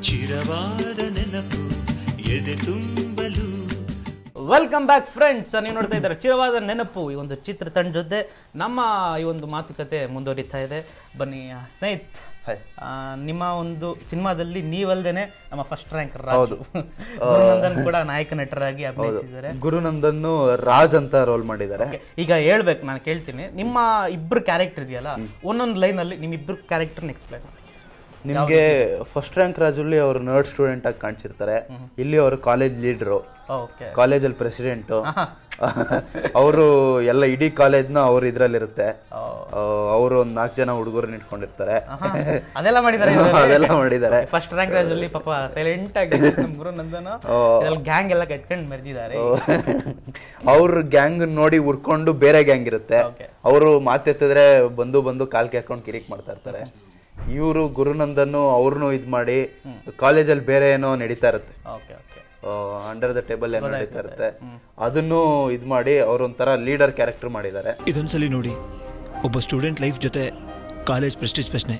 ಚಿರವಾದ ನೆನಪು ಎದೆ ತುಂಬಲು. ವೆಲ್ಕಮ್ ಬ್ಯಾಕ್ ಫ್ರೆಂಡ್ಸ್, ನೀವು ನೋಡ್ತಾ ಇದ್ದಾರೆ ಚಿರವಾದ ನೆನಪು. ಈ ಒಂದು ಚಿತ್ರತಂಡ ಜೊತೆ ನಮ್ಮ ಈ ಒಂದು ಮಾತುಕತೆ ಮುಂದುವರಿತಾ ಇದೆ. ಬನ್ನಿ ಸ್ನೇಹಿತ್, ನಿಮ್ಮ ಒಂದು ಸಿನಿಮಾದಲ್ಲಿ ನೀವಲ್ದೇನೆ ನಮ್ಮ ಫಸ್ಟ್ ರ್ಯಾಂಕ್ ಗುರುನಂದನ್ ಕೂಡ ನಾಯಕ ನಟರಾಗಿ ಅಭಿನಯಿಸಿದ್ದಾರೆ. ಗುರುನಂದನ್ ರಾಜ್ ಅಂತ ರೋಲ್ ಮಾಡಿದ್ದಾರೆ. ಈಗ ಹೇಳ್ಬೇಕು, ನಾನು ಕೇಳ್ತೀನಿ, ನಿಮ್ಮ ಇಬ್ರು ಕ್ಯಾರೆಕ್ಟರ್ ಇದೆಯಲ್ಲ, ಒಂದೊಂದು ಲೈನ್ ಅಲ್ಲಿ ನಿಮ್ ಇಬ್ರು ಕ್ಯಾರೆಕ್ಟರ್ ಎಕ್ಸ್ಪ್ಲೈನ್ ಮಾಡಿ. ನಿಮ್ಗೆ ಫಸ್ಟ್ ರ್ಯಾಂಕ್ ರಾಜಲ್ಲಿ ಅವರು ನರ್ಡ್ ಸ್ಟೂಡೆಂಟ್ ಆಗಿ ಕಾಣಿಸಿರ್ತಾರೆ. ಇಲ್ಲಿ ಅವರು ಕಾಲೇಜ್ ಲೀಡರು, ಕಾಲೇಜಲ್ಲಿ ಪ್ರೆಸಿಡೆಂಟ್. ಅವರು ಎಲ್ಲ ಇಡೀ ಕಾಲೇಜ್ನ ಅವ್ರ ಇದ್ರಲ್ಲಿರುತ್ತೆ. ಅವರು ಒಂದ್ 4 ಜನ ಹುಡುಗರನ್ನ ಇಟ್ಕೊಂಡಿರ್ತಾರೆ. ಅದೆಲ್ಲ ಮಾಡಿದ್ದಾರೆ. ಫಸ್ಟ್ ರ್ಯಾಂಕ್ ರಾಜಲ್ಲಿ ಪಾಪ ಸೈಲೆಂಟ್ ಆಗಿ ಗುರುನಂದನ್ ಗ್ಯಾಂಗ್ ಎಲ್ಲ ಕಟ್ಕೊಂಡು ಮೆರೆದಿದ್ದಾರೆ. ಅವ್ರ ಗ್ಯಾಂಗ್ ನೋಡಿ ಉರ್ಕೊಂಡು ಬೇರೆ ಗ್ಯಾಂಗ್ ಇರುತ್ತೆ. ಅವರು ಮಾತೆತ್ತಿದ್ರೆ ಬಂದು ಕಾಲ್ಗೆ ಹಾಕೊಂಡು ಕಿರಿಕ್ ಮಾಡ್ತಾ ಇರ್ತಾರೆ. ಇವರು ಗುರುನಂದನ್ ಅವ್ರನ್ನು ಇದ್ ಮಾಡಿ ಕಾಲೇಜಲ್ಲಿ ಬೇರೆ ಏನೋ ನಡೀತಾ ಇರುತ್ತೆ, ಅಂಡರ್ ದ ಟೇಬಲ್ ಏನೋ ನಡೀತಾ ಇರುತ್ತೆ. ಅದನ್ನು ಇದ್ ಮಾಡಿ ಅವ್ರೊಂಥರ ಲೀಡರ್ ಕ್ಯಾರೆಕ್ಟರ್ ಮಾಡಿದ್ದಾರೆ. ಇದೊಂದ್ಸಲಿ ನೋಡಿ, ಒಬ್ಬ ಸ್ಟೂಡೆಂಟ್ ಲೈಫ್ ಜೊತೆ ಕಾಲೇಜ್ ಪ್ರೆಸ್ಟೀಜ್ ಪ್ರಶ್ನೆ.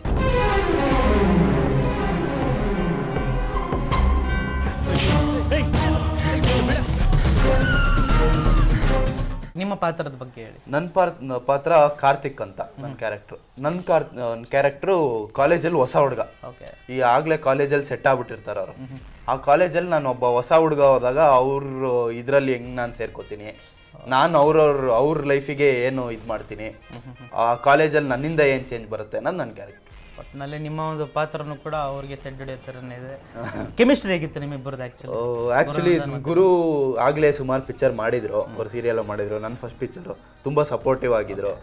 ನಿಮ್ಮ ಪಾತ್ರದ ಬಗ್ಗೆ ಹೇಳಿ. ನನ್ನ ಪಾತ್ರ ಕಾರ್ತಿಕ್ ಅಂತ ನನ್ನ ಕ್ಯಾರೆಕ್ಟರ್. ನನ್ನ ಕ್ಯಾರೆಕ್ಟರ್ ಕಾಲೇಜಲ್ಲಿ ಹೊಸ ಹುಡುಗ. ಈ ಆಗ್ಲೇ ಕಾಲೇಜಲ್ಲಿ ಸೆಟ್ ಆಗ್ಬಿಟ್ಟಿರ್ತಾರ ಅವರು. ಆ ಕಾಲೇಜಲ್ಲಿ ನಾನು ಒಬ್ಬ ಹೊಸ ಹುಡುಗ ಹೋದಾಗ ಅವ್ರ ಇದ್ರಲ್ಲಿ ಹೆಂಗ್ ನಾನು ಸೇರ್ಕೋತೀನಿ, ನಾನು ಅವ್ರ ಲೈಫಿಗೆ ಏನು ಇದ್ ಮಾಡ್ತೀನಿ, ಆ ಕಾಲೇಜಲ್ಲಿ ನನ್ನಿಂದ ಏನ್ ಚೇಂಜ್ ಬರುತ್ತೆ ಅನ್ನೋದು ನನ್ನ ಕ್ಯಾರೆಕ್ಟರ್. ಒಟ್ಟಿನಲ್ಲಿ ನಿಮ್ಮ ಒಂದು ಪಾತ್ರನೂ ಕೂಡ ಅವ್ರಿಗೆ ಸೆಟ್ ಹಿಡಿಯೋ ಥರನೇ ಇದೆ. ಕೆಮಿಸ್ಟ್ರಿ ಹೇಗಿತ್ತು ನಿಮ್ಮಿಬ್ಬರದ್ದು? ಆಕ್ಚುಲಿ ಗುರು ಆಗ್ಲೇ ಸುಮಾರು ಪಿಕ್ಚರ್ ಮಾಡಿದ್ರು, ಅವ್ರು ಸೀರಿಯಲ್ ಮಾಡಿದ್ರು. ನನ್ನ ಫಸ್ಟ್ ಪಿಕ್ಚರು ತುಂಬಾ ಸಪೋರ್ಟಿವ್ ಆಗಿದ್ರು.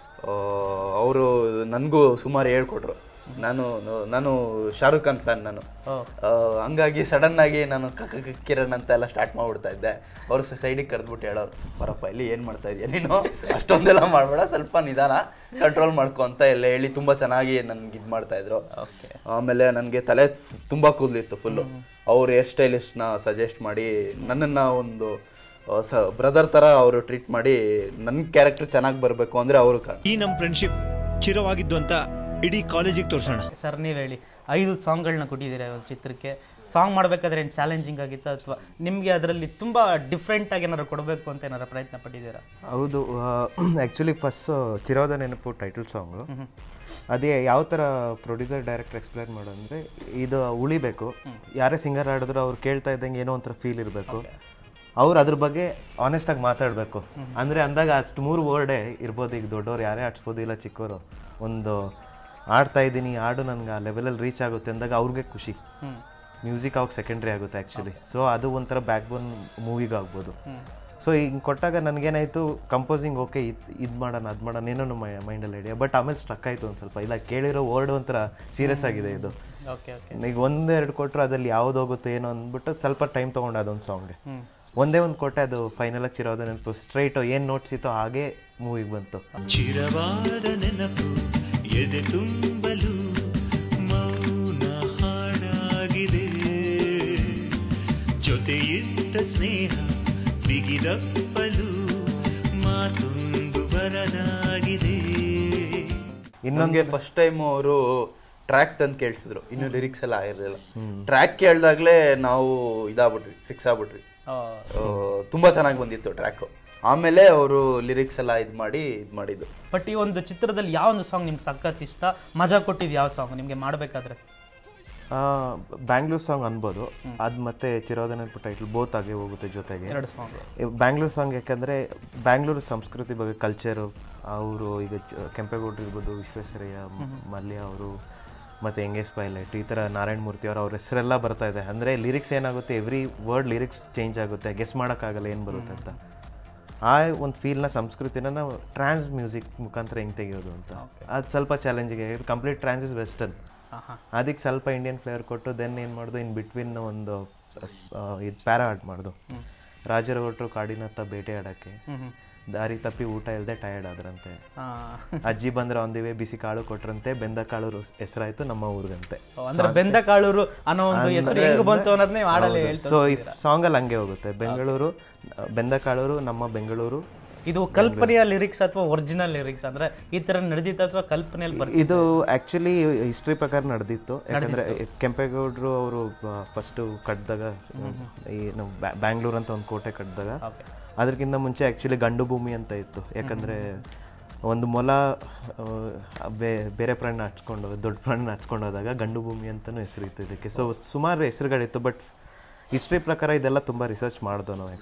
ಅವರು ನನಗೂ ಸುಮಾರು ಹೇಳ್ಕೊಟ್ರು. ನಾನು ಶಾರುಖ್ ಖಾನ್ ಫ್ಯಾನ್ ನಾನು. ಹಂಗಾಗಿ ಸಡನ್ ಆಗಿ ನಾನು ಕಿರಣ್ ಅಂತ ಎಲ್ಲ ಸ್ಟಾರ್ಟ್ ಮಾಡ್ಬಿಡ್ತಾ ಇದ್ದೆ. ಅವ್ರು ಸೈಡಿಗೆ ಕರೆದ್ಬಿಟ್ಟು ಹೇಳೋರು, ಬರಪ್ಪ ಇಲ್ಲಿ ಏನ್ ಮಾಡ್ತಾ ಇದೆಯಾ ನೀನು, ಅಷ್ಟೊಂದೆಲ್ಲ ಮಾಡ್ಬೇಡ, ಸ್ವಲ್ಪ ನಿಧಾನ ಕಂಟ್ರೋಲ್ ಮಾಡ್ಕೊ ಅಂತ ಎಲ್ಲ ಹೇಳಿ ತುಂಬಾ ಚೆನ್ನಾಗಿ ನನ್ಗೆ ಇದ್ ಮಾಡ್ತಾ ಇದ್ರು. ಆಮೇಲೆ ನನ್ಗೆ ತಲೆ ತುಂಬಾ ಕೂದಲಿತ್ತು ಫುಲ್ಲು. ಅವ್ರು ಹೇರ್ ಸ್ಟೈಲಿಸ್ಟ್ ನ ಸಜೆಸ್ಟ್ ಮಾಡಿ ನನ್ನನ್ನ ಒಂದು ಬ್ರದರ್ ತರ ಅವರು ಟ್ರೀಟ್ ಮಾಡಿ ನನ್ನ ಕ್ಯಾರೆಕ್ಟರ್ ಚೆನ್ನಾಗಿ ಬರ್ಬೇಕು ಅಂದ್ರೆ ಅವರು ಈ ನಮ್ಮ ಫ್ರೆಂಡ್ಶಿಪ್ ಚಿರವಾಗಿದ್ದು ಅಂತ ಇಡೀ ಕಾಲೇಜಿಗೆ ತೋರಿಸೋಣ. ಸರ್, ನೀವು ಹೇಳಿ, 5 ಸಾಂಗ್ಗಳನ್ನ ಕೊಟ್ಟಿದ್ದೀರಾ ಒಂದು ಚಿತ್ರಕ್ಕೆ. ಸಾಂಗ್ ಮಾಡಬೇಕಾದ್ರೆ ಏನು ಚಾಲೆಂಜಿಂಗ್ ಆಗಿತ್ತು, ಅಥವಾ ನಿಮಗೆ ಅದರಲ್ಲಿ ತುಂಬ ಡಿಫ್ರೆಂಟ್ ಆಗಿ ಏನಾದ್ರು ಕೊಡಬೇಕು ಅಂತ ಏನಾರು ಪ್ರಯತ್ನ ಪಟ್ಟಿದ್ದೀರಾ? ಹೌದು, ಆ್ಯಕ್ಚುಲಿ ಫಸ್ಟ್ ಚಿರವಾದ ನೆನಪು ಟೈಟಲ್ ಸಾಂಗು. ಅದೇ ಯಾವ ಥರ ಪ್ರೊಡ್ಯೂಸರ್ ಡೈರೆಕ್ಟರ್ ಎಕ್ಸ್ಪ್ಲೈನ್ ಮಾಡು ಅಂದರೆ, ಇದು ಉಳಿಬೇಕು, ಯಾರೇ ಸಿಂಗರ್ ಹಾಡಿದ್ರು ಅವ್ರು ಕೇಳ್ತಾ ಇದ್ದಂಗೆ ಏನೋ ಒಂಥರ ಫೀಲ್ ಇರಬೇಕು, ಅವ್ರು ಅದ್ರ ಬಗ್ಗೆ ಆನೆಸ್ಟಾಗಿ ಮಾತಾಡಬೇಕು. ಅಂದರೆ ಅಂದಾಗ ಅಷ್ಟು 3 ವರ್ಡೇ ಇರ್ಬೋದು. ಈಗ ದೊಡ್ಡವ್ರು ಯಾರೇ ಆಡಿಸ್ಬೋದು, ಇಲ್ಲ ಚಿಕ್ಕವರು, ಒಂದು ಆಡ್ತಾ ಇದ್ದೀನಿ, ಹಾಡು ನನಗೆ ಆ ಲೆವೆಲಲ್ಲಿ ರೀಚ್ ಆಗುತ್ತೆ ಅಂದಾಗ ಅವ್ರಿಗೆ ಖುಷಿ. ಮ್ಯೂಸಿಕ್ ಅವಾಗ ಸೆಕೆಂಡ್ರಿ ಆಗುತ್ತೆ ಆ್ಯಕ್ಚುಲಿ. ಸೊ ಅದು ಒಂಥರ ಬ್ಯಾಕ್ ಬೋನ್ ಮೂವಿಗೆ ಆಗ್ಬೋದು. ಸೊ ಹಿಂಗೆ ಕೊಟ್ಟಾಗ ನನಗೇನಾಯಿತು, ಕಂಪೋಸಿಂಗ್ ಓಕೆ, ಇದು ಮಾಡೋಣ ಅದು ಮಾಡೋಣ ಏನೋ ಮೈಂಡಲ್ಲಿ ಐಡಿಯಾ. ಬಟ್ ಆಮೇಲೆ ಸ್ಟ್ರಕ್ ಆಯಿತು ಒಂದು ಸ್ವಲ್ಪ. ಇಲ್ಲ, ಕೇಳಿರೋ ವರ್ಡ್ ಒಂಥರ ಸೀರಿಯಸ್ ಆಗಿದೆ ಇದು. ಈಗ 1-2 ಕೊಟ್ಟರು ಅದ್ರಲ್ಲಿ ಯಾವ್ದು ಹೋಗುತ್ತೆ ಏನೋ ಅಂದ್ಬಿಟ್ಟು ಸ್ವಲ್ಪ ಟೈಮ್ ತೊಗೊಂಡು ಅದೊಂದು ಸಾಂಗ್ಗೆ ಒಂದೇ ಒಂದು ಕೊಟ್ಟೆ. ಅದು ಫೈನಲಾಗಿ ಚಿರವಾದ ನೆನಪು ಸ್ಟ್ರೈಟ್ ಏನು ನೋಟ್ಸ್ ಇತ್ತು ಹಾಗೆ ಮೂವಿಗೆ ಬಂತು. ಚಿರವಾದ ನೆನಪು ಎದೆ ತುಂಬಲು ಮೌನ ಹಾಡಾಗಿದೆ, ಜೊತೆಯಿದ್ದ ಸ್ನೇಹ ಬಿಗಿದಪ್ಪಲು ಮಾತೊಂದು ಬರದಾಗಿದೆ. ಇನ್ನೊಂಗೆ ಫಸ್ಟ್ ಟೈಮ್ ಅವರು ಟ್ರ್ಯಾಕ್ ತಂದು ಕೇಳಿಸಿದ್ರು, ಇನ್ನು ಲಿರಿಕ್ಸ್ ಎಲ್ಲ ಆಗಿರಲಿಲ್ಲ. ಟ್ರ್ಯಾಕ್ ಕೇಳಿದಾಗಲೇ ನಾವು ಇದಾಗ್ಬಿಟ್ವಿ, ಫಿಕ್ಸ್ ಆಗ್ಬಿಟ್ವಿ. ತುಂಬಾ ಚೆನ್ನಾಗಿ ಬಂದಿತ್ತು ಟ್ರ್ಯಾಕ್. ಆಮೇಲೆ ಅವರು ಲಿರಿಕ್ಸ್ ಎಲ್ಲ ಇದು ಮಾಡಿದ್ದು. ಬಟ್ ಈ ಒಂದು ಚಿತ್ರದಲ್ಲಿ ಯಾವ ಒಂದು ಸಾಂಗ್ ನಿಮ್ಗೆ ಸಖತ್ ಇಷ್ಟ, ಮಜಾ ಕೊಟ್ಟಿದ್ದು ಯಾವ ಸಾಂಗ್ ನಿಮಗೆ ಮಾಡಬೇಕಾದ್ರೆ? ಬ್ಯಾಂಗ್ಳೂರ್ ಸಾಂಗ್ ಅನ್ಬೋದು. ಅದು ಮತ್ತೆ ಚಿರವಾದ ನೆನಪು ಟೈಟಲ್ ಬೋತ್ ಆಗೇ ಹೋಗುತ್ತೆ ಜೊತೆಗೆ. 2 ಸಾಂಗ್. ಬ್ಯಾಂಗ್ಳೂರ್ ಸಾಂಗ್ ಯಾಕಂದರೆ ಬ್ಯಾಂಗ್ಳೂರು ಸಂಸ್ಕೃತಿ ಬಗ್ಗೆ, ಕಲ್ಚರು, ಅವರು ಈಗ ಕೆಂಪೇಗೌಡರು ಇರ್ಬೋದು, ವಿಶ್ವೇಶ್ವರಯ್ಯ, ಮಲ್ಯ ಅವರು, ಮತ್ತು ಎಂಗೇಶ್ ಪೈಲಟ್, ಈ ಥರ ನಾರಾಯಣ ಮೂರ್ತಿ ಅವ್ರ ಹೆಸರೆಲ್ಲ ಬರ್ತಾ ಇದೆ. ಅಂದರೆ ಲಿರಿಕ್ಸ್ ಏನಾಗುತ್ತೆ, ಎವ್ರಿ ವರ್ಡ್ ಲಿರಿಕ್ಸ್ ಚೇಂಜ್ ಆಗುತ್ತೆ, ಗೆಸ್ ಮಾಡೋಕ್ಕಾಗಲ್ಲ ಏನು ಬರುತ್ತೆ ಅಂತ. ಆ ಒಂದು ಫೀಲ್ನ, ಸಂಸ್ಕೃತಿನ ನಾವು ಟ್ರಾನ್ಸ್ ಮ್ಯೂಸಿಕ್ ಮುಖಾಂತರ ಹೆಂಗೆ ತೆಗೆಯೋದು ಅಂತ ಅದು ಸ್ವಲ್ಪ ಚಾಲೆಂಜಿಗೆ. ಕಂಪ್ಲೀಟ್ ಟ್ರಾನ್ಸ್ ಇಸ್ ವೆಸ್ಟರ್ನ್, ಅದಕ್ಕೆ ಸ್ವಲ್ಪ ಇಂಡಿಯನ್ ಫ್ಲೇವರ್ ಕೊಟ್ಟು ದೆನ್ ಏನು ಮಾಡೋದು, ಇನ್ ಬಿಟ್ವೀನ್ ಒಂದು ಇದು ಪ್ಯಾರಾ ಆರ್ಟ್ ಮಾಡೋದು. ರಾಜರು ಹೊರಟರು ಕಾಡಿನತ್ತ ಬೇಟೆ ಆಡೋಕ್ಕೆ, ದಾರಿ ತಪ್ಪಿ ಊಟ ಇಲ್ಲದೆ ಟಯರ್ಡ್ ಆದ್ರಂತೆ. ಅಜ್ಜಿ ಬಂದ್ರೆ ಒಂದಿವೆ ಬಿಸಿ ಕಾಳು ಕೊಟ್ರಂತೆ, ಬೆಂದ ಕಾಳೂರು ಹೆಸರಾಯ್ತು ನಮ್ಮ ಊರಿಗಂತೆ. ಬೆಂದ ಕಾಳೂರು ಅನ್ನೋ ಒಂದು ಹೆಸರು ಹೆಂಗ್ ಬಂತು ಅನ್ನೋದನ್ನೇ ಮಾಡಲ್ಲ. ಸೊ ಈ ಸಾಂಗ್ ಅಲ್ಲಿ ಹಂಗೆ ಹೋಗುತ್ತೆ. ಬೆಂಗಳೂರು, ಬೆಂದ ಕಾಳೂರು ನಮ್ಮ ಬೆಂಗಳೂರು, ಇದು ಕಲ್ಪನೆಯ ಲಿರಿಕ್ಸ್ ಅಥವಾ ಒರಿಜಿನಲ್ ಲಿರಿಕ್ಸ್ ಅಂದ್ರೆ ಈ ತರ ನಡೆದಿತ್ತು ಅಥವಾ ಕಲ್ಪನೆಯಲ್ಲಿ ಬರ್ತಿತ್ತು? ಇದು ಆ್ಯಕ್ಚುಲಿ ಹಿಸ್ಟ್ರಿ ಪ್ರಕಾರ ನಡೆದಿತ್ತು. ಯಾಕಂದರೆ ಕೆಂಪೇಗೌಡರು ಅವರು ಫಸ್ಟು ಕಟ್ಟಿದಾಗ ಈ ನಾವು ಬ್ಯಾಂಗ್ಳೂರ್ ಅಂತ ಒಂದು ಕೋಟೆ ಕಟ್ಟಿದಾಗ ಅದಕ್ಕಿಂತ ಮುಂಚೆ ಆ್ಯಕ್ಚುಲಿ ಗಂಡು ಭೂಮಿ ಅಂತ ಇತ್ತು. ಯಾಕಂದರೆ ಒಂದು ಮೊಲ ಬೇರೆ ಪ್ರಾಣ ಹಚ್ಕೊಂಡು ದೊಡ್ಡ ಪ್ರಾಣ ಹಚ್ಕೊಂಡು ಹೋದಾಗ ಗಂಡು ಭೂಮಿ ಅಂತಲೂ ಹೆಸರಿತ್ತು ಇದಕ್ಕೆ. ಸೊ ಸುಮಾರು ಹೆಸರುಗಳಿತ್ತು. ಬಟ್ ಹಿಸ್ಟ್ರಿ ಪ್ರಕಾರ ಇದೆಲ್ಲ ತುಂಬ ರಿಸರ್ಚ್ ಮಾಡಿದ್ವು ನಾವು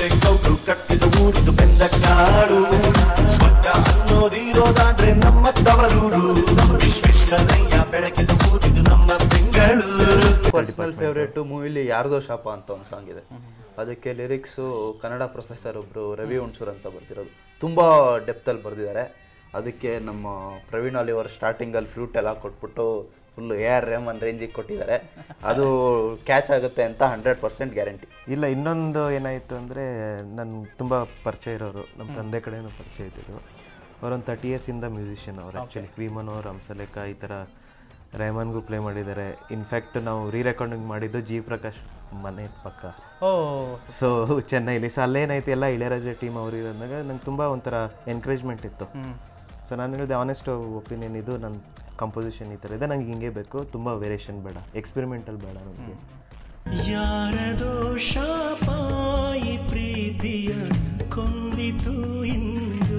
ಪರ್ಸನಲ್ ಫೇವ್ರೇಟ್ ಮೂವಿಲಿ ಯಾರ್ದೋ ಶಾಪ ಅಂತ ಒಂದು ಸಾಂಗ್ ಇದೆ. ಅದಕ್ಕೆ ಲಿರಿಕ್ಸು ಕನ್ನಡ ಪ್ರೊಫೆಸರ್ ಒಬ್ಬರು ರವಿ ಹುಣಸೂರ್ ಅಂತ ಬರ್ತಿರೋದು, ತುಂಬ ಡೆಪ್ತಲ್ಲಿ ಬರೆದಿದ್ದಾರೆ. ಅದಕ್ಕೆ ನಮ್ಮ ಪ್ರವೀಣ್ ಆಲಿವರ್ ಸ್ಟಾರ್ಟಿಂಗಲ್ಲಿ ಫ್ಲೂಟ್ ಎಲ್ಲ ಕೊಟ್ಬಿಟ್ಟು ಫುಲ್ಲು AR ರೆಹಮಾನ್ ರೇಂಜಿಗೆ ಕೊಟ್ಟಿದ್ದಾರೆ. ಅದು ಕ್ಯಾಚ್ ಆಗುತ್ತೆ ಅಂತ 100% ಗ್ಯಾರಂಟಿ. ಇಲ್ಲ, ಇನ್ನೊಂದು ಏನಾಯಿತು ಅಂದರೆ ನನ್ನ ತುಂಬ ಪರಿಚಯ ಇರೋರು, ನಮ್ಮ ತಂದೆ ಕಡೆಯೂ ಪರಿಚಯ ಇದ್ದರು. ಅವರೊಂದು 30 years ಮ್ಯೂಸಿಷಿಯನ್ ಅವರು. ಆ್ಯಕ್ಚುಲಿ ವಿ ಮನೋಹರ್, ಹಂಸಲೇಖ ಈ ಥರ ರೆಹಮಾನ್ಗೂ ಪ್ಲೇ ಮಾಡಿದ್ದಾರೆ. ಇನ್ಫ್ಯಾಕ್ಟ್ ನಾವು ರೀರೆಕಾರ್ಡಿಂಗ್ ಮಾಡಿದ್ದು ಜಿ ಪ್ರಕಾಶ್ ಮನೆ ಪಕ್ಕ. ಸೊ ಚೆನ್ನೈಲಿ. ಸೊ ಅಲ್ಲೇನಾಯ್ತು, ಎಲ್ಲ ಇಳೆಯರಾಜ ಟೀಮ್ ಅವರು ಇರೋದಾಗ ನಂಗೆ ತುಂಬ ಒಂಥರ ಎನ್ಕರೇಜ್ಮೆಂಟ್ ಇತ್ತು. ಸೊ ನಾನು ಹೇಳಿದೆ ಆನೆಸ್ಟ್ ಒಪಿನಿಯನ್, ಇದು ನನ್ನ ಕಂಪೋಸಿಷನ್ ಈ ಥರ ಇದೆ, ನಂಗೆ ಹಿಂಗೆ ಬೇಕು, ತುಂಬ ವೇರಿಯೇಷನ್ ಬೇಡ, ಎಕ್ಸ್ಪೆರಿಮೆಂಟಲ್ ಬೇಡ ನನಗೆ. ಯಾರದೋ ಶಾಪಾಯಿ ಪ್ರೀತಿಯ ಕೊಂದಿತು ಇಂದು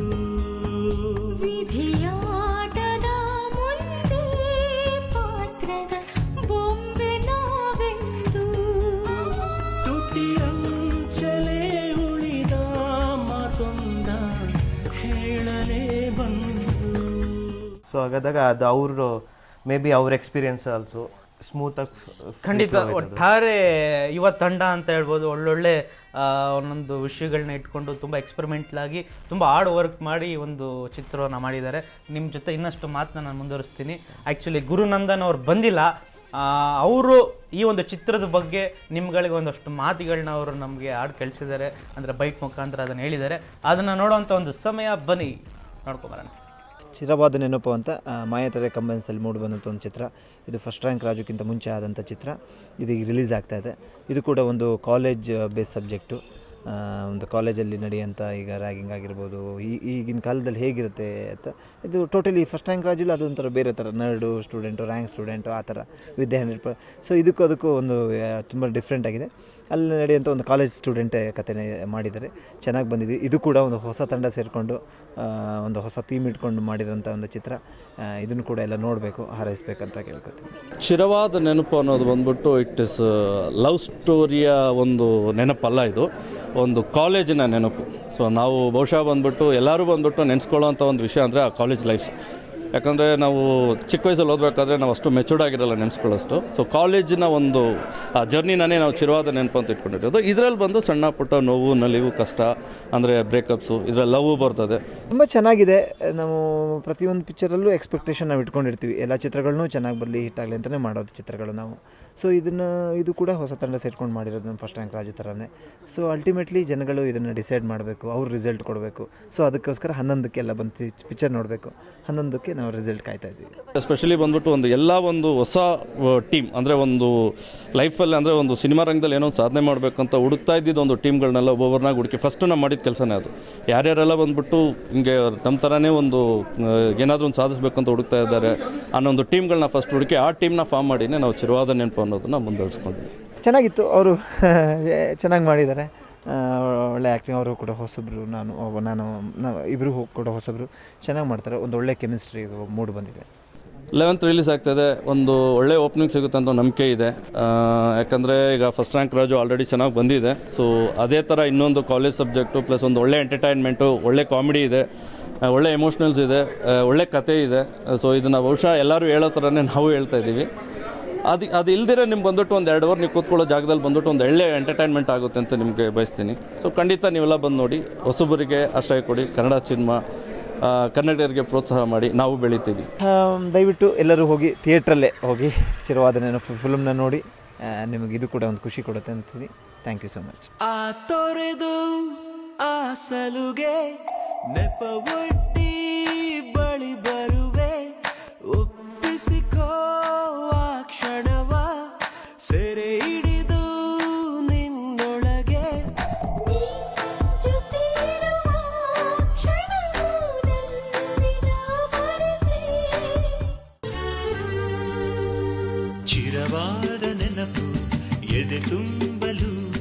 ವಿಧಿಯಾಟದ ಮುಂದೆ ಪಾತ್ರದ ಬೊಂಬೆ ನಾವೆಂದು ತುಟಿಯಂಚಲೇ ಉಳಿದ ಮಾತೊಂದ ಹೇಳಲೇ ಬಂದು. ಸೊ ಹಾಗಾದಾಗ ಅದು ಅವರು ಮೇ ಬಿ ಅವ್ರ ಎಕ್ಸ್ಪೀರಿಯನ್ಸ್ ಆಲ್ಸೋ ಸ್ಮೂತಾಗಿ. ಖಂಡಿತ ಒಟ್ಟಾರೆ ಯುವ ತಂಡ ಅಂತ ಹೇಳ್ಬೋದು. ಒಳ್ಳೊಳ್ಳೆ ಒಂದೊಂದು ವಿಷಯಗಳನ್ನ ಇಟ್ಕೊಂಡು ತುಂಬ ಎಕ್ಸ್ಪೆರಿಮೆಂಟಲ್ ಆಗಿ ತುಂಬ ಹಾರ್ಡ್ ವರ್ಕ್ ಮಾಡಿ ಒಂದು ಚಿತ್ರವನ್ನು ಮಾಡಿದ್ದಾರೆ. ನಿಮ್ಮ ಜೊತೆ ಇನ್ನಷ್ಟು ಮಾತನ್ನ ನಾನು ಮುಂದುವರಿಸ್ತೀನಿ. ಆ್ಯಕ್ಚುಲಿ ಗುರುನಂದನ್ ಅವ್ರು ಬಂದಿಲ್ಲ, ಅವರು ಈ ಒಂದು ಚಿತ್ರದ ಬಗ್ಗೆ ನಿಮ್ಗಳಿಗೆ ಒಂದಷ್ಟು ಮಾತುಗಳನ್ನ ಅವರು ನಮಗೆ ಹಾಡು ಕಳಿಸಿದ್ದಾರೆ, ಅಂದರೆ ಬೈಟ್ ಮುಖಾಂತರ ಅದನ್ನು ಹೇಳಿದ್ದಾರೆ. ಅದನ್ನು ನೋಡುವಂಥ ಒಂದು ಸಮಯ, ಬನ್ನಿ ನೋಡ್ಕೊಬರೋಣ. ಚಿರವಾದ ನೆನಪು ಅಂತ ಮಾಯಾತೆರೆ ಕಂಬೈನ್ಸಲ್ಲಿ ಮೂಡಿ ಬಂದಂಥ ಒಂದು ಚಿತ್ರ. ಇದು ಫಸ್ಟ್ ರ್ಯಾಂಕ್ ರಾಜುಕ್ಕಿಂತ ಮುಂಚೆ ಆದಂಥ ಚಿತ್ರ. ಇದೀಗ ರಿಲೀಸ್ ಆಗ್ತಾಯಿದೆ. ಇದು ಕೂಡ ಒಂದು ಕಾಲೇಜ್ ಬೇಸ್ ಸಬ್ಜೆಕ್ಟು. ಒಂದು ಕಾಲೇಜಲ್ಲಿ ನಡೆಯುವಂಥ ಈಗ ರ್ಯಾಗಿಂಗ್ ಆಗಿರ್ಬೋದು, ಈಗಿನ ಕಾಲದಲ್ಲಿ ಹೇಗಿರುತ್ತೆ ಅಂತ. ಇದು ಟೋಟಲಿ ಫಸ್ಟ್ ರ್ಯಾಂಕ್ ರಾಜಲ್ಲಿ ಅದೊಂಥರ ಬೇರೆ ಥರ ನರ್ಡು ಸ್ಟೂಡೆಂಟು, ರ್ಯಾಂಕ್ ಸ್ಟೂಡೆಂಟು ಆ ಥರ ವಿದ್ಯೆ 100%. ಸೊ ಅದಕ್ಕೂ ಒಂದು ತುಂಬ ಡಿಫ್ರೆಂಟ್ ಆಗಿದೆ. ಅಲ್ಲಿ ನಡೆಯುವಂಥ ಒಂದು ಕಾಲೇಜ್ ಸ್ಟೂಡೆಂಟೇ ಕಥೆನೇ ಮಾಡಿದ್ದಾರೆ, ಚೆನ್ನಾಗಿ ಬಂದಿದೆ. ಇದು ಕೂಡ ಒಂದು ಹೊಸ ತಂಡ ಸೇರಿಕೊಂಡು ಒಂದು ಹೊಸ ಥೀಮ್ ಇಟ್ಕೊಂಡು ಮಾಡಿರೋಂಥ ಒಂದು ಚಿತ್ರ. ಇದನ್ನು ಕೂಡ ಎಲ್ಲ ನೋಡಬೇಕು, ಹಾರೈಸಬೇಕಂತ ಕೇಳ್ಕೊತೀನಿ. ಚಿರವಾದ ನೆನಪು ಅನ್ನೋದು ಬಂದ್ಬಿಟ್ಟು ಇಟ್ ಇಸ್ ಲವ್ ಸ್ಟೋರಿಯ ಒಂದು ನೆನಪಲ್ಲ, ಇದು ಒಂದು ಕಾಲೇಜಿನ ನೆನಪು. ಸೊ ನಾವು ಬಹುಶಃ ಬಂದ್ಬಿಟ್ಟು ಎಲ್ಲರೂ ಬಂದ್ಬಿಟ್ಟು ನೆನೆಸ್ಕೊಳ್ಳೋವಂಥ ಒಂದು ವಿಷಯ ಅಂದರೆ ಆ ಕಾಲೇಜ್ ಲೈಫ್. ಯಾಕಂದರೆ ನಾವು ಚಿಕ್ಕ ವಯಸ್ಸಲ್ಲಿ ಓದಬೇಕಾದ್ರೆ ನಾವು ಅಷ್ಟು ಮೆಚೂರ್ಡ್ ಆಗಿರಲ್ಲ ನೆನೆಸ್ಕೊಳ್ಳೋಷ್ಟು. ಸೊ ಕಾಲೇಜಿನ ಒಂದು ಆ ಜರ್ನಿನೇ ನಾವು ಚಿರವಾದ ನೆನಪು ಅಂತ ಇಟ್ಕೊಂಡಿರೋದು. ಇದರಲ್ಲಿ ಬಂದು ಸಣ್ಣ ಪುಟ್ಟ ನೋವು, ನಲಿವು, ಕಷ್ಟ, ಅಂದರೆ ಬ್ರೇಕಪ್ಸು, ಇದರಲ್ಲಿ ಲವ್ ಬರ್ತದೆ. ತುಂಬ ಚೆನ್ನಾಗಿದೆ. ನಾವು ಪ್ರತಿಯೊಂದು ಪಿಕ್ಚರಲ್ಲೂ ಎಕ್ಸ್ಪೆಕ್ಟೇಷನ್ ನಾವು ಇಟ್ಕೊಂಡಿರ್ತೀವಿ, ಎಲ್ಲ ಚಿತ್ರಗಳನ್ನೂ ಚೆನ್ನಾಗಿ ಬರಲಿ, ಹಿಟ್ ಆಗಲಿ ಅಂತಲೇ ಮಾಡೋದು ಚಿತ್ರಗಳು ನಾವು. ಸೊ ಇದು ಕೂಡ ಹೊಸ ತಂಡ ಸೇರ್ಕೊಂಡು ಮಾಡಿರೋದು ನಮ್ಮ ಫಸ್ಟ್ ರ್ಯಾಂಕ್ ರಾಜು ಥರನೇ. ಸೊ ಅಲ್ಟಿಮೇಟ್ಲಿ ಜನಗಳು ಇದನ್ನು ಡಿಸೈಡ್ ಮಾಡಬೇಕು, ಅವ್ರು ರಿಸಲ್ಟ್ ಕೊಡಬೇಕು. ಸೊ ಅದಕ್ಕೋಸ್ಕರ 11ಕ್ಕೆ ಎಲ್ಲ ಬಂದು ಪಿಕ್ಚರ್ ನೋಡಬೇಕು. 11ಕ್ಕೆ ನಾವು ರಿಸಲ್ಟ್ ಕಾಯ್ತಾ ಇದ್ದೀವಿ. ಎಸ್ಪೆಷಲಿ ಬಂದ್ಬಿಟ್ಟು ಒಂದು ಹೊಸ ಟೀಮ್, ಅಂದರೆ ಒಂದು ಲೈಫಲ್ಲಿ, ಅಂದರೆ ಒಂದು ಸಿನಿಮಾ ರಂಗದಲ್ಲಿ ಏನೋ ಸಾಧನೆ ಮಾಡಬೇಕಂತ ಹುಡುಕ್ತಾ ಇದ್ದಿದ್ದು ಒಂದು ಟೀಮ್ಗಳನ್ನೆಲ್ಲ ಒಬ್ಬೊಬ್ಬರನ್ನಾಗಿ ಹುಡುಕಿ ಫಸ್ಟ್ ನಾವು ಮಾಡಿದ ಕೆಲಸನೇ ಅದು. ಯಾರ್ಯಾರೆಲ್ಲ ಬಂದ್ಬಿಟ್ಟು ಹಿಂಗೆ ನಮ್ಮ ಥರನೇ ಒಂದು ಏನಾದರೂ ಒಂದು ಸಾಧಿಸಬೇಕಂತ ಹುಡುಕ್ತಾ ಇದ್ದಾರೆ ಅನ್ನೋ ಒಂದು ಟೀಮ್ಗಳನ್ನ ಫಸ್ಟ್ ಹುಡುಕಿ ಆ ಟೀಮ್ನ ಫಾರ್ಮ್ ಮಾಡಿನೇ ನಾವು ಚಿರವಾದ ನೆನಪು ಅನ್ನೋದನ್ನ ಮುಂದುವರಿಸ್ಕೊಂಡ್ವಿ. ಚೆನ್ನಾಗಿತ್ತು, ಅವರು ಚೆನ್ನಾಗಿ ಮಾಡಿದ್ದಾರೆ. ಒಳ್ಳೆ ಆ್ಯಕ್ಟಿಂಗ್. ಅವರು ಕೂಡ ಹೊಸಬ್ರು, ನಾವು ಇಬ್ಬರು ಕೂಡ ಹೊಸಬ್ರು, ಚೆನ್ನಾಗಿ ಮಾಡ್ತಾರೆ. ಒಂದು ಒಳ್ಳೆ ಕೆಮಿಸ್ಟ್ರಿ ಮೂಡ್ ಬಂದಿದೆ. 11th ರಿಲೀಸ್ ಆಗ್ತಾಯಿದೆ. ಒಂದು ಒಳ್ಳೆ ಓಪನಿಂಗ್ ಸಿಗುತ್ತೆ ಅಂತ ನಂಬಿಕೆ ಇದೆ. ಯಾಕಂದರೆ ಈಗ ಫಸ್ಟ್ ರ್ಯಾಂಕ್ ರಾಜು ಆಲ್ರೆಡಿ ಚೆನ್ನಾಗಿ ಬಂದಿದೆ. ಸೊ ಅದೇ ಥರ ಇನ್ನೊಂದು ಕಾಲೇಜ್ ಸಬ್ಜೆಕ್ಟು ಪ್ಲಸ್ ಒಂದು ಒಳ್ಳೆ ಎಂಟರ್ಟೈನ್ಮೆಂಟು, ಒಳ್ಳೆ ಕಾಮಿಡಿ ಇದೆ, ಒಳ್ಳೆ ಎಮೋಷ್ನಲ್ಸ್ ಇದೆ, ಒಳ್ಳೆ ಕತೆ ಇದೆ. ಸೊ ಇದನ್ನು ಬಹುಶಃ ಎಲ್ಲರೂ ಹೇಳೋ ಥರನೇ ನಾವು ಹೇಳ್ತಾ ಇದ್ದೀವಿ. ಅದು ಇಲ್ದಿರ ನಿಮ್ಗೆ ಬಂದ್ಬಿಟ್ಟು ಒಂದು 2 ಅವರ್ ನೀವು ಕೂತ್ಕೊಳ್ಳೋ ಜಾಗದಲ್ಲಿ ಬಂದ್ಬಿಟ್ಟು ಒಂದು ಒಳ್ಳೆ ಎಂಟರ್ಟೈನ್ಮೆಂಟ್ ಆಗುತ್ತೆ ಅಂತ ನಿಮಗೆ ಬಯಸ್ತೀನಿ. ಸೊ ಖಂಡಿತ ನೀವೆಲ್ಲ ಬಂದು ನೋಡಿ, ಹೊಸಬರಿಗೆ ಆಶ್ರಯ ಕೊಡಿ, ಕನ್ನಡ ಸಿನಿಮಾ ಕನ್ನಡಿಗರಿಗೆ ಪ್ರೋತ್ಸಾಹ ಮಾಡಿ, ನಾವು ಬೆಳಿತೀವಿ. ದಯವಿಟ್ಟು ಎಲ್ಲರೂ ಹೋಗಿ ಥಿಯೇಟ್ರಲ್ಲೇ ಹೋಗಿ ಚಿರವಾದ ನೆನಪು ಫಿಲ್ಮ್ನ ನೋಡಿ, ನಿಮಗೆ ಇದು ಕೂಡ ಒಂದು ಖುಷಿ ಕೊಡುತ್ತೆ ಅಂತೀನಿ. Thank you so much. ಆ ತೊರೆದು ಆ ಸಲುಗೆ ನೆಪವೊಟ್ಟಿ ಬಳಿ ಬರುವೆ, ಒಪ್ಪಿಸಿಕೋ ಆ ಕ್ಷಣವ ಸೆರೆ ಹಿಡಿದು ನಿನ್ನೊಳಗೆ ಚಿರವಾದ ನೆನಪು ಎದೆ ತುಂಬಲು